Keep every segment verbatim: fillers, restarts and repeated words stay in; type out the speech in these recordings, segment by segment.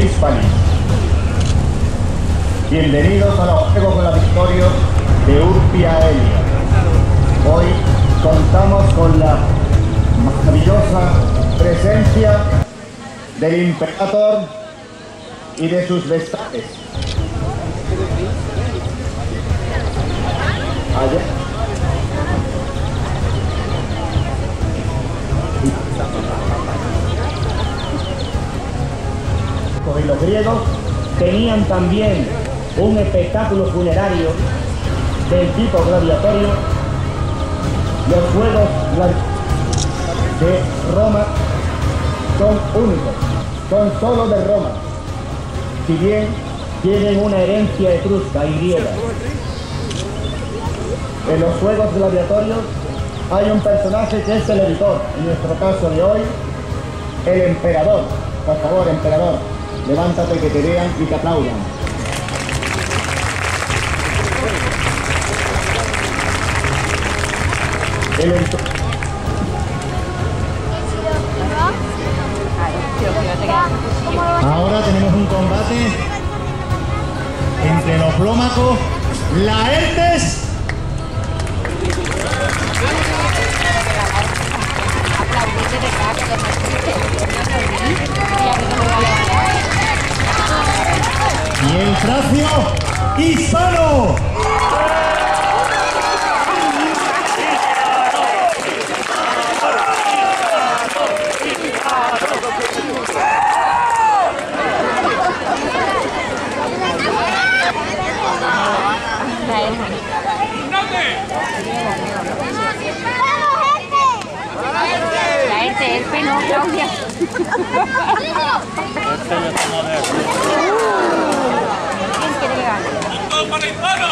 Hispani. Bienvenidos a los Juegos de la Victoria de Urpia Aelia. Hoy contamos con la maravillosa presencia del Imperator y de sus vestales. Allá. Y los griegos tenían también un espectáculo funerario del tipo gladiatorio. Los juegos de Roma son únicos, son solo de Roma, si bien tienen una herencia etrusca y griega. En los juegos gladiatorios hay un personaje que es el editor, en nuestro caso de hoy, el emperador. Por favor, emperador, levántate que te vean y te aplaudan. El Ahora tenemos un combate entre los Plómacos, Laertes y el Tracio Hispano. El pelo, Claudia. ¿Quién quiere que gane? ¡Todo para Hispano!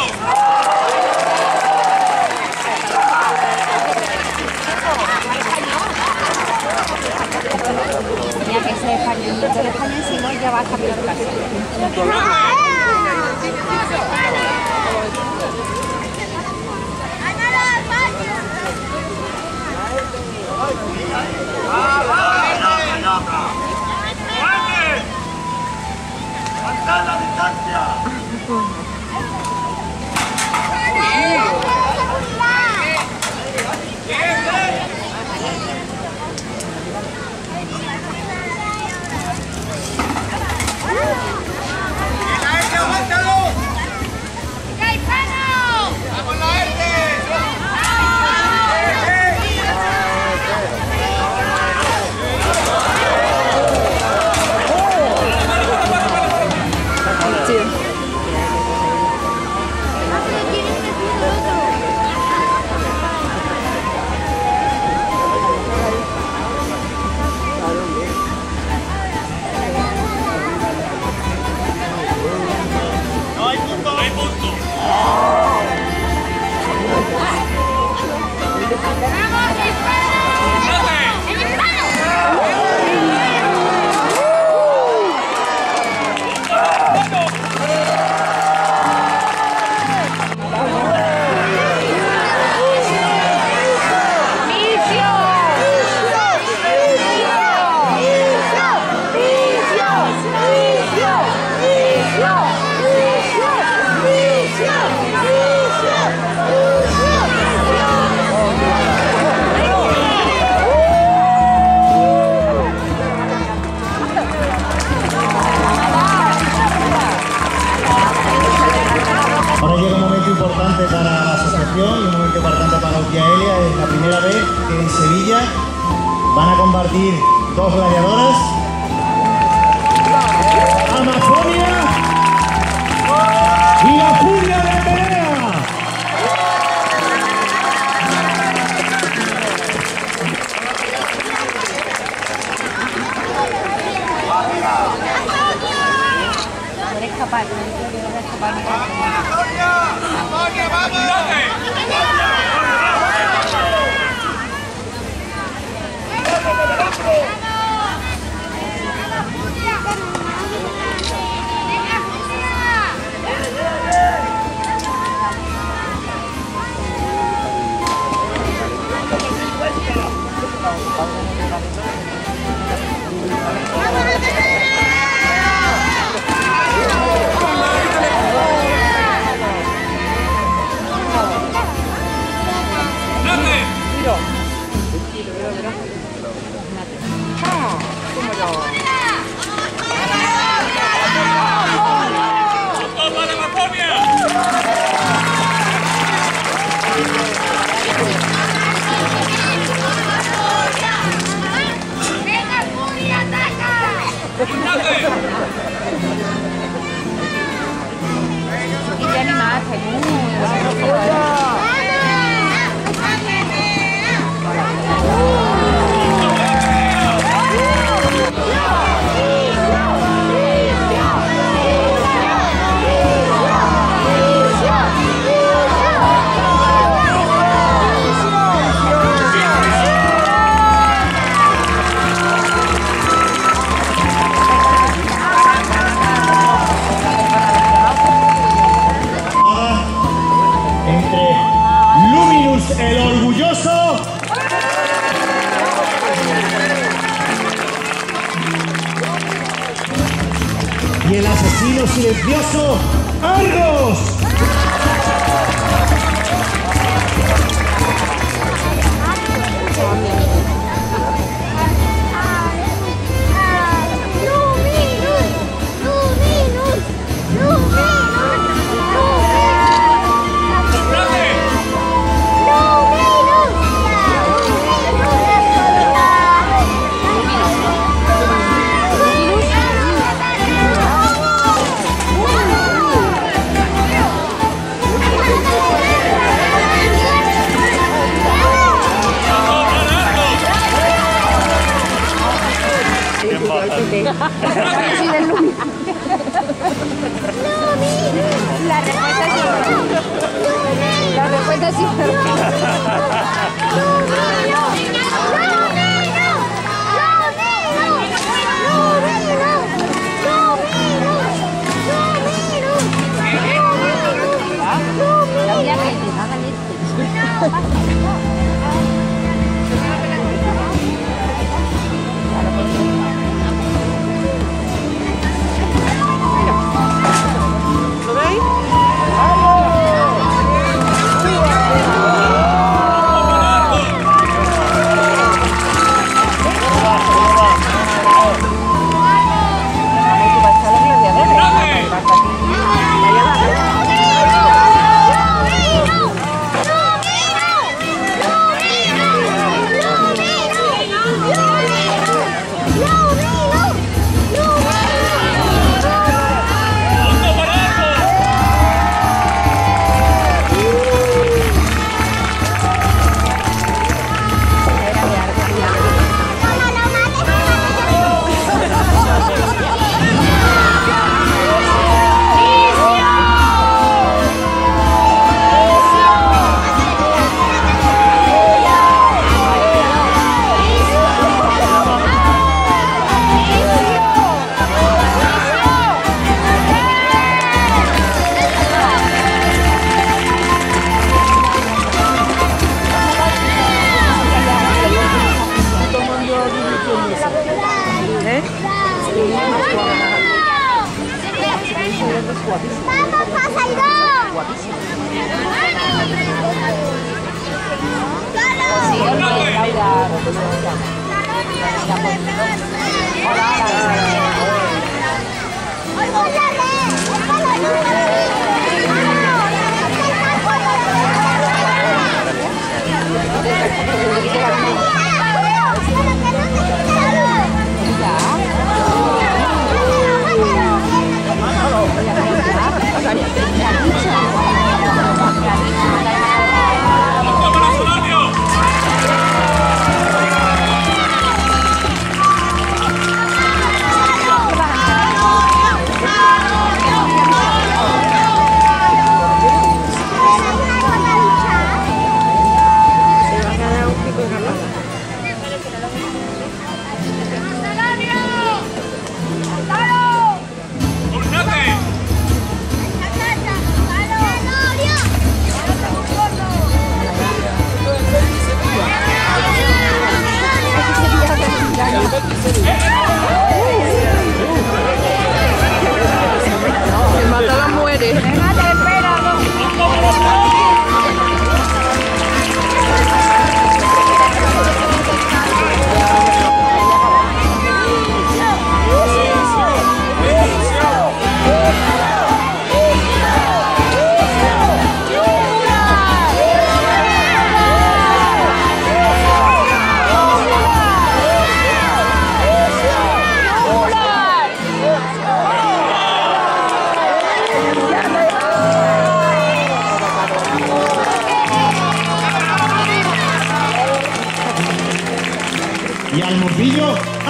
Tenía que ser español, no ser español, si no ya va a cambiar la casa. ¡Mantén la distancia! Importante para la asociación y un momento importante para Urpia Aelia. Es la primera vez que en Sevilla van a combatir dos gladiadoras, Amazonia y la Furia de Pelea. Eres capaz, eres capaz de ¡Vamos! animada, está muy entre Luminus el orgulloso y el asesino silencioso Argos. Sí, del Lumi. La respuesta sí. La respuesta sí.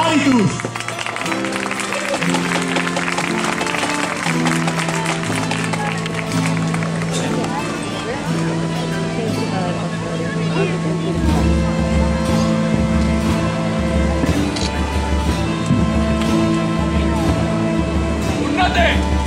Maritus. ¡Úrrate!